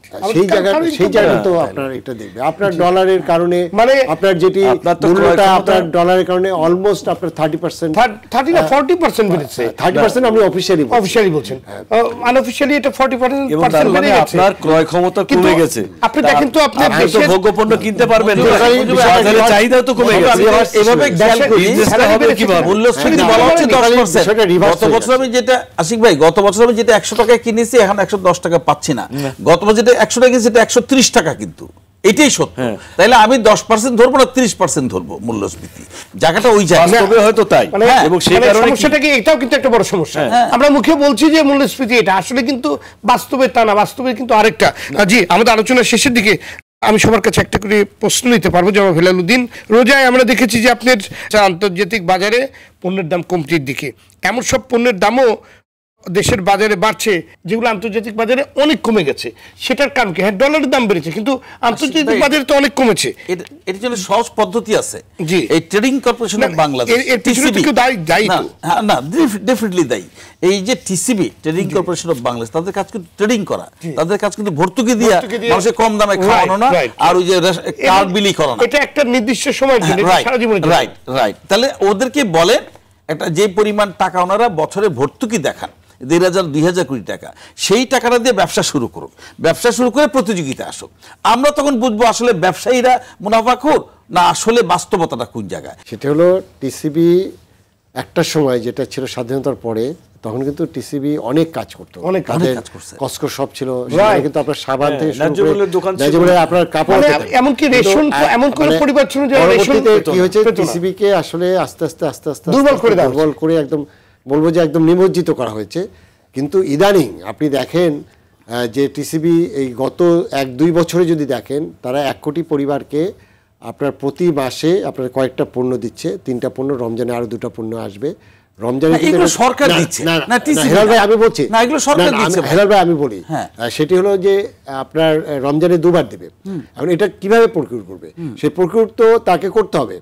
সেই জায়গায় তো আপনার এটা দেখবে আপনার ডলারের কারণে, মানে আপনার যেটি মূল্যটা আপনার ডলারের কারণে অলমোস্ট আপনার 30% 30 না 40% বেড়েছে। 30% আপনি অফিশিয়ালি বলছেন, আনঅফিশিয়ালি এটা 40% এবং তার মানে আপনার ক্রয় ক্ষমতা কমে গেছে। আপনি দেখেন তো আপনি দেশের ভোগ্যপণ্য কিনতে পারবেন না, বাজারের চাহিদাও তো কমে গেছে। এভাবে খেয়াল করি মূল্যস্ফীতি বলা হচ্ছে 10%। গত বছর আমি যেটা আশিক ভাই গত বছর আমি যেটা 100 টাকায় কিনেছি এখন 110 টাকা পাচ্ছি না। গত বছর যেটা 100 টাকা কিনেছি সেটা 130 টাকা, কিন্তু এটাই সত্য। তাইলে আমি 10% ধরবো না 30% ধরবো মূল্যস্ফীতি, জায়গাটা ওই জায়গায় হয়তো তাই। এবং সেই কারণে সমস্যাটা কি এটাও কিন্তু একটা বড় সমস্যা। আমরা মুখে বলছি যে মূল্যস্ফীতি এটা, আসলে কিন্তু বাস্তবে তা না, বাস্তবে কিন্তু আরেকটা। জি, আমাদের আলোচনার শেষের দিকে আমি সবার কাছে একটা করে প্রশ্ন নিতে পারবো। জনাব হেলালুদ্দিন, রোজায় আমরা দেখেছি যে আপনার আন্তর্জাতিক বাজারে পণ্যের দাম কমতির দিকে, এমন সব পণ্যের দামও দেশের বাজারে বাড়ছে যেগুলো আন্তর্জাতিক বাজারে অনেক কমে গেছে। সেটার কারণ কি? হ্যাঁ, ডলারের দাম বেড়েছে কিন্তু আন্তর্জাতিক বাজারে তো অনেক কমেছে। এর জন্য সহজ পদ্ধতি আছে। জি, এই ট্রেডিং কর্পোরেশন অফ বাংলাদেশ, এর পিছনে কি দায়ী? না, ডেফিনেটলি দায়ী। এই যে TCB trading corporation of Bangladesh, তাদের কাজ কিন্তু ট্রেডিং করা, তাদের কাজ কিন্তু ভর্তুকি দিয়া মানুষের কম দামে খাওয়ানো না, আর ওই যে কার্ড বিলি করানো। এটা একটা নির্দিষ্ট সময়ের জন্য, সারা জীবনের জন্য। রাইট। তাহলে ওদেরকে বলেন একটা যে পরিমাণ টাকা ওনারা বছরে ভর্তুকি দেখান 1,500-2,000 কোটি টাকা, সেই টাকাটা দিয়ে ব্যবসা শুরু করুক, ব্যবসা শুরু করে প্রতিযোগিতা আসুক। আমরা তখন বুঝবো আসলে ব্যবসায়ীরা মুনাফাখোর না আসলে বাস্তবতাটা কোন জায়গায়। সেটা হলো টিসিবি একটা সময় যেটা ছিল স্বাধীনতার পরে, তখন কিন্তু টিসিবি অনেক কাজ করতো, অনেক কাজ করছে। কসকো সব ছিল, সেখানে কিন্তু আপনার সাবান থেকে শুরু করে দোকান, আপনার কাপড়, এমন কি রেশন, এমন কোন পরিবার ছিল যে রেশন কি হয়েছে, টিসিবি কে আসলে আস্তে আস্তে দুর্বল করে একদম বলবো যে একদম নিমজ্জিত করা হয়েছে। কিন্তু ইদানিং আপনি দেখেন যে টিসিবি এই গত 1-2 বছরে যদি দেখেন, তারা 1 কোটি পরিবারকে আপনার প্রতি মাসে আপনার কয়েকটা পণ্য দিচ্ছে, 3টা পণ্য, রমজানে আরো 2টা পণ্য আসবে। রমজানে সরকার দিচ্ছে না, হেলাল ভাই আমি বলছি না, এগুলো সরকার দিচ্ছে। হেলাল ভাই আমি বলি, সেটি হলো যে আপনার রমজানে 2বার দেবে। এখন এটা কিভাবে প্রকিউর করবে? সেই প্রকিউর তো তাকে করতে হবে।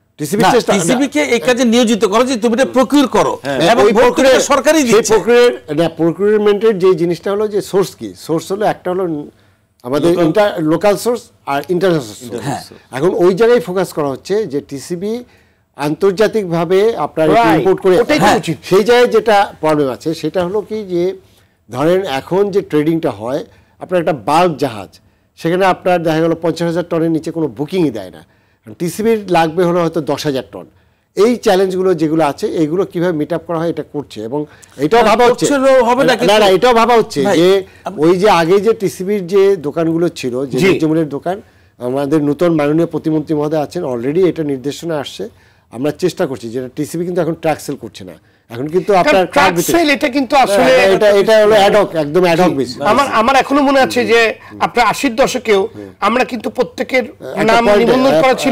টিসিবিকে এই কাজে নিয়োজিত করো যে তুমি এটা প্রকিউর করো, এবং প্রক্রিয়া সরকারই দিচ্ছে। প্রকিউরমেন্টের যে জিনিসটা হলো যে সোর্স কি? সোর্স হলো একটা হলো আমাদের লোকাল সোর্স আর ইন্টারন্যাশনাল সোর্স। এখন ওই জায়গায় ফোকাস করা হচ্ছে যে টিসিবি আন্তর্জাতিকভাবে আপনার ইম্পোর্ট করে, সেই জায়গায় যেটা প্রবলেম আছে সেটা হলো কি যে ধরেন এখন যে ট্রেডিংটা হয়, আপনার একটা বাল্ক জাহাজ, সেখানে আপনার দেখা গেল 50,000 টনের নিচে কোনো বুকিংই দেয় না। টিসিবির লাগবে হলো হয়তো 10,000 টন। এই চ্যালেঞ্জগুলো যেগুলো আছে এইগুলো কিভাবে মিট আপ করা হয় এটা করছে, এবং এটাও ভাবা হচ্ছে এটাও ভাবা হচ্ছে যে ওই যে আগে যে টিসিবির যে দোকানগুলো ছিল, যে জমিনের দোকান, আমাদের নতুন মাননীয় প্রতিমন্ত্রী মহোদয় আছেন, অলরেডি এটা নির্দেশনা আসছে। আমরা চেষ্টা করছি, যেটা টিসিবি কিন্তু এখন ট্রাক সেল করছে না, এখন কিন্তু আপনার ট্রাক সেল, এটা কিন্তু আসলে এটা হলো অ্যাডহক, একদম অ্যাডহক বেসিস। আমার এখনো মনে আছে যে আপনার 80-র দশকেও আমরা কিন্তু প্রত্যেকের নাম নিবন্ধন করা ছিল,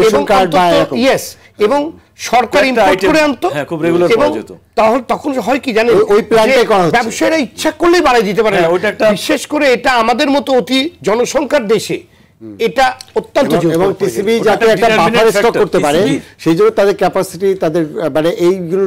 এবং সরকার ইম্পোর্ট করে আনতো, তখন হয় কি জানেন, ওই প্ল্যানটাই করা হচ্ছে। ব্যবসায়ীরা ইচ্ছা করলেই বাড়াই দিতে পারে। বিশেষ করে এটা আমাদের মতো অতি জনসংখ্যার দেশে এটা অত্যন্ত জরুরি, এবং টিসিবি যাতে একটা বাফার স্টক করতে পারে সেই জন্য তাদের ক্যাপাসিটি, তাদের মানে এইগুলো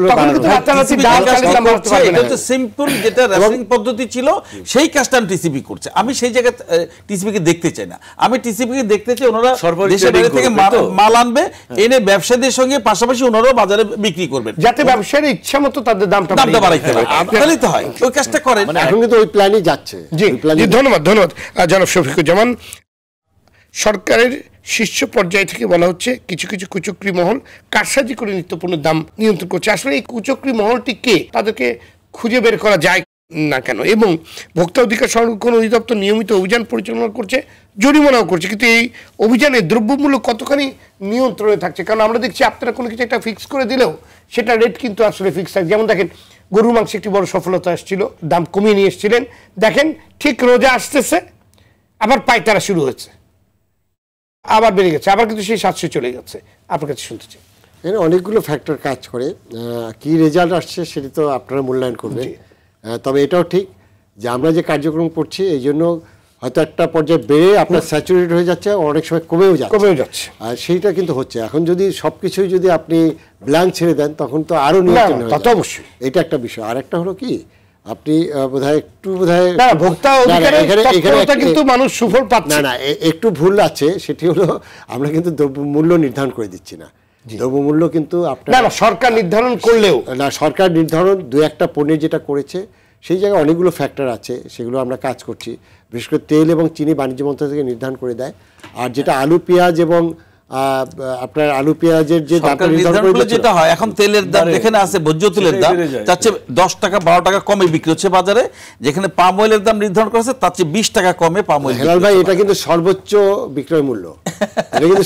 সিম্পল যেটা রেশনিং পদ্ধতি ছিল সেই কাজটা টিসিবি করছে। আমি সেই জায়গায় টিসিবিকে দেখতে চাই না, আমি টিসিবিকে দেখতে চাই ওনারা দেশের বাইরে থেকে মাল আনবে, এনে ব্যবসায়ীদের সঙ্গে পাশাপাশি ওনারাও বাজারে বিক্রি করবেন, যাতে ব্যবসায়ীর ইচ্ছা মতো তাদের দামটা বাড়াইতে পারে। তাহলেই তো হয়, ওই কাজটা করেন। এখন কিন্তু ওই প্ল্যানই যাচ্ছে। জি, ধন্যবাদ জনাব শফিকুজ্জামান। সরকারের শীর্ষ পর্যায় থেকে বলা হচ্ছে কিছু কিছু কুচক্রী মহল কারসাজি করে নিত্যপণ্যের দাম নিয়ন্ত্রণ করছে। আসলে এই কুচক্রী মহলটি কে, তাদেরকে খুঁজে বের করা যায় না কেন? এবং ভোক্তা অধিকার সংরক্ষণ অধিদপ্তর নিয়মিত অভিযান পরিচালনা করছে, জরিমানাও করছে, কিন্তু এই অভিযানে দ্রব্যমূল্য কতখানি নিয়ন্ত্রণে থাকছে? কারণ আমরা দেখছি আপনারা কোনো কিছু একটা ফিক্স করে দিলেও সেটা রেট কিন্তু আসলে ফিক্স থাকে। যেমন দেখেন, গরুর মাংস একটি বড় সফলতা আসছিল, দাম কমিয়ে নিয়ে এসেছিলেন, দেখেন ঠিক রোজা আসতেছে আবার পাইতারা শুরু হয়েছে, আবার বেড়ে গেছে, আবার কিন্তু সেই 700 চলে গেছে। আপনার কাছে শুনতে চাই। এখানে অনেকগুলো ফ্যাক্টর কাজ করে, কি রেজাল্ট আসছে সেটা তো আপনারা মূল্যায়ন করবেন। তবে এটাও ঠিক যে আমরা যে কার্যক্রম করছি এই জন্য হয়তো একটা পর্যায়ে বেড়ে আপনার স্যাচুরেট হয়ে যাচ্ছে, অনেক সময় কমেও যাচ্ছে, আর সেইটা কিন্তু হচ্ছে। এখন যদি সবকিছুই যদি আপনি ব্ল্যাঙ্ক ছেড়ে দেন তখন তো আরো নিয়ন্ত্রণ হয়ে যাবে, অবশ্যই এটা একটা বিষয়। আর একটা হলো কি, আপনি বোধহয় ভোক্তা অধিকারের কিন্তু মানুষ সুফল পাচ্ছে না, একটু ভুল আছে, সেটি হলো আমরা কিন্তু দ্রব্যমূল্য নির্ধারণ করে দিচ্ছি না। দ্রব্যমূল্য কিন্তু আপনার সরকার নির্ধারণ করলেও না, সরকার নির্ধারণ দু একটা পণ্যের যেটা করেছে সেই জায়গায় অনেকগুলো ফ্যাক্টর আছে, সেগুলো আমরা কাজ করছি। বিশেষ করে তেল এবং চিনি বাণিজ্য মন্ত্রণালয় থেকে নির্ধারণ করে দেয়। আর যেটা আলু পেঁয়াজ এবং আপনার আলু পেঁয়াজের যে দামটা নির্ধারণ করে যেটা হয়, এখন তেলের দাম যেখানে আছে, ভোজ্য তেলের দাম তার চেয়ে 10 টাকা 12 টাকা কমে বিক্রি হচ্ছে বাজারে, যেখানে পাম অয়েলের দাম নির্ধারণ করা আছে তার চেয়ে 20 টাকা কমে পাম অয়েল। হেলাল ভাই, এটা কিন্তু সর্বোচ্চ বিক্রয় মূল্য, এটা কিন্তু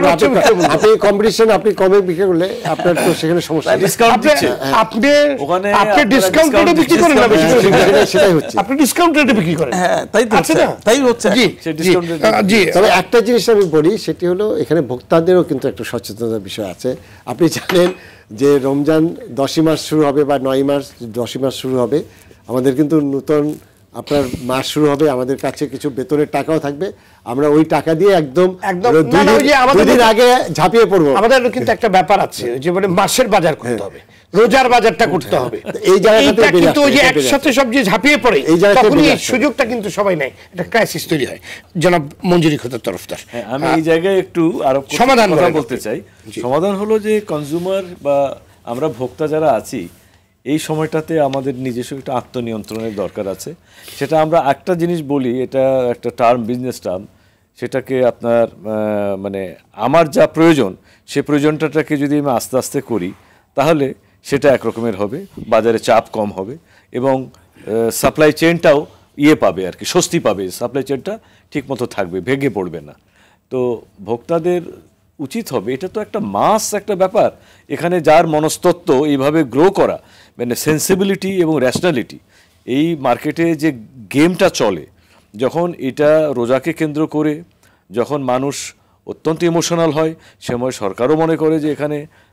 আপনি কম্পিটিশন, আপনি কমে বিক্রি করলে আপনার তো সেখানে সমস্যা। ডিসকাউন্ট দিচ্ছে, আপনি ডিসকাউন্ট রেটে বিক্রি করেন না, সেটাই হচ্ছে, আপনি ডিসকাউন্ট রেটে বিক্রি করেন। হ্যাঁ, তাই হচ্ছে। জি, তবে একটা জিনিস আমি বলি, সেটি হলো এখানে ভোক্তাদেরও কিন্তু একটা সচেতনতার বিষয় আছে। আপনি জানেন যে রমজান 10ই মাস শুরু হবে বা 9ই মাস 10ই মাস শুরু হবে, আমাদের কিন্তু নতুন আপনার মাস শুরু হবে, আমাদের কাছে কিছু বেতনের টাকাও থাকবে, আমরা ওই টাকা দিয়ে একদম 2 দিন আগে ঝাঁপিয়ে পড়বো। আমাদের কিন্তু একটা ব্যাপার আছে যে মানে মাসের বাজার করতে হবে, রোজার বাজারটা করতে হবে, এই জায়গাটা কিন্তু ওই যে একসাথে সব যে ঝাঁপিয়ে পড়ে তখন এই সুযোগটা কিন্তু সবাই নেয়, একটা ক্রাইসিস তৈরি হয়। জনাব মঞ্জুরি খোদার তরফদার, আমি এই জায়গায় একটু আরো সমাধান বলতে চাই। সমাধান হলো যে কনজিউমার বা আমরা ভোক্তা যারা আছি, এই সময়টাতে আমাদের নিজস্ব একটা আত্মনিয়ন্ত্রণের দরকার আছে। সেটা আমরা একটা জিনিস বলি, এটা একটা টার্ম, বিজনেস টার্ম, সেটাকে আপনার মানে আমার যা প্রয়োজন সে প্রয়োজনটাকে যদি আমি আস্তে আস্তে করি তাহলে সেটা একরকমের হবে, বাজারে চাপ কম হবে এবং সাপ্লাই চেনটাও পাবে আর কি, স্বস্তি পাবে, সাপ্লাই চেনটা ঠিকমতো থাকবে, ভেঙে পড়বে না। তো ভোক্তাদের উচিত হবে, এটা তো একটা মাস একটা ব্যাপার, এখানে যার মনস্তত্ত্ব এইভাবে গ্রো করা, মানে সেন্সিবিলিটি এবং র্যাশনালিটি, এই মার্কেটে যে গেমটা চলে, যখন এটা রোজাকে কেন্দ্র করে যখন মানুষ অত্যন্ত ইমোশনাল হয়, সময় সরকারও মনে করে যে এখানে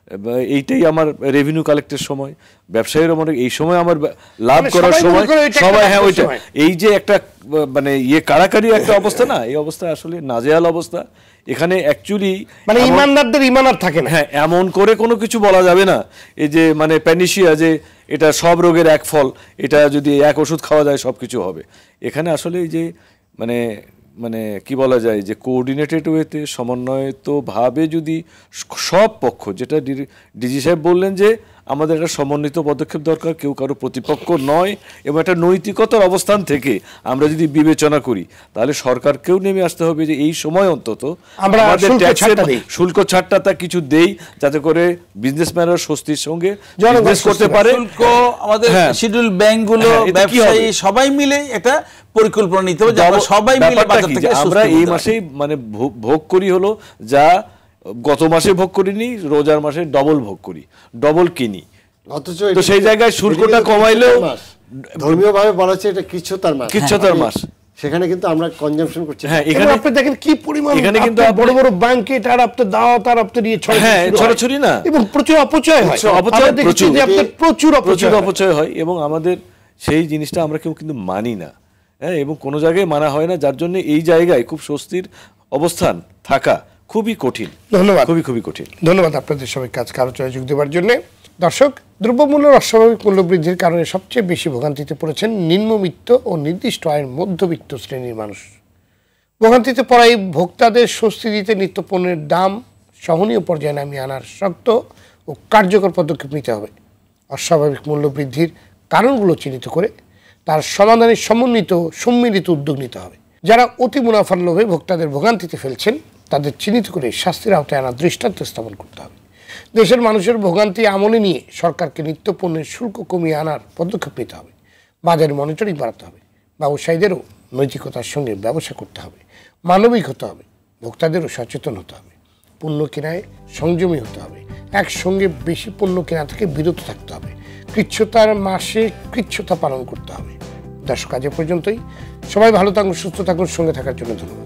এইটাই আমার রেভিনিউ কালেক্টের সময়, ব্যবসায়ীরও মনে এই সময় আমার লাভ করার সময়, সবাই হ্যাঁ ওইটা, এই যে একটা মানে কাড়াকাড়ি একটা অবস্থা না, এই অবস্থা আসলে নাজেহাল অবস্থা। এখানে অ্যাকচুয়ালি মানে ইমানদারদের ইমান আর থাকে না। হ্যাঁ, এমন করে কোনো কিছু বলা যাবে না এই যে মানে প্যানিশিয়া, যে এটা সব রোগের এক ফল, এটা যদি এক ওষুধ খাওয়া যায় সব কিছু হবে। এখানে আসলে এই যে মানে মানে কি বলা যায় যে কোঅর্ডিনেটেড ওয়েতে, সমন্বয়িতভাবে যদি সব পক্ষ, যেটা ডিজি সাহেব বললেন যে আমাদের একটা সমন্বিত পদক্ষেপ দরকার, কেউ কারো প্রতিপক্ষ নয়, এবং একটা নৈতিকতার অবস্থান থেকে আমরা যদি বিবেচনা করি তাহলে সরকারকেও নেমে আসতে হবে যে এই সময় অন্তত আমাদের ট্যাক্সের শুল্ক ছাড়টা তা কিছু দেই, যাতে করে বিজনেসম্যানরা স্বস্তির সঙ্গে বিজনেস করতে পারে। শুল্ক আমাদের শিডিউল ব্যাংকগুলো, ব্যবসায়ী সবাই মিলে এটা পরিকল্পনা নিতে হবে, সবাই মিলে বাজার থেকে আমরা এই মাসেই মানে ভোগ করি হলো যা গত মাসে ভোগ করিনি, রোজার মাসে ডবল ভোগ করি, ডবল কিনি, অথচ তো সেই জায়গায় শুল্কটা কমাইলেও ধর্মীয়ভাবে বলা হচ্ছে এটা কিচ্ছুতার মাস, কিচ্ছুতার মাস, সেখানে কিন্তু আমরা কনজাম্পশন করছি। হ্যাঁ, এখানে আপনি দেখেন কি পরিমাণ, এখানে কিন্তু বড় বড় ব্যাংকেট আর আপনার দাওয়াত আর আপনার দিয়ে ছড়াছড়ি না, এবং প্রচুর অপচয় হয়, প্রচুর অপচয় হয়, এবং আমাদের সেই জিনিসটা আমরা কেউ কিন্তু মানি না, হ্যাঁ, এবং কোনো জায়গায় মানা হয় না, যার জন্য এই জায়গায় খুব স্বস্তির অবস্থান থাকা খুবই কঠিন। ধন্যবাদ, খুবই কঠিন। ধন্যবাদ আপনাদের সবাইকে আজকে আলোচনায় যোগ দেওয়ার জন্য। দর্শক, দ্রব্যমূল্যের অস্বাভাবিক মূল্যবৃদ্ধির কারণে সবচেয়ে বেশি ভোগান্তিতে পড়েছেন নিম্নবিত্ত ও নির্দিষ্ট আয়ের মধ্যবিত্ত শ্রেণীর মানুষ। ভোগান্তিতে পড়া এই ভোক্তাদের স্বস্তি দিতে নিত্যপণ্যের দাম সহনীয় পর্যায়ে নামিয়ে আনার শক্ত ও কার্যকর পদক্ষেপ নিতে হবে। অস্বাভাবিক মূল্যবৃদ্ধির কারণগুলো চিহ্নিত করে তার সমাধানের সম্মিলিত উদ্যোগ নিতে হবে। যারা অতি মুনাফার লোভে ভোক্তাদের ভোগান্তিতে ফেলছেন তাদের চিহ্নিত করে শাস্তির আওতায় আনার দৃষ্টান্ত স্থাপন করতে হবে। দেশের মানুষের ভোগান্তি আমলে নিয়ে সরকারকে নিত্যপণ্যের শুল্ক কমিয়ে আনার পদক্ষেপ নিতে হবে। বাজার মনিটরিং বাড়াতে হবে। ব্যবসায়ীদেরও নৈতিকতার সঙ্গে ব্যবসা করতে হবে, মানবিক হতে হবে, ভোক্তাদেরও সচেতন হতে হবে, পণ্য কেনায় সংযমী হতে হবে, একসঙ্গে বেশি পণ্য কেনা থেকে বিরত থাকতে হবে, কৃচ্ছতার মাসে কৃচ্ছতা পালন করতে হবে। দর্শক, আজ পর্যন্তই। সবাই ভালো থাকুন, সুস্থ থাকুন, সঙ্গে থাকার জন্য ধন্যবাদ।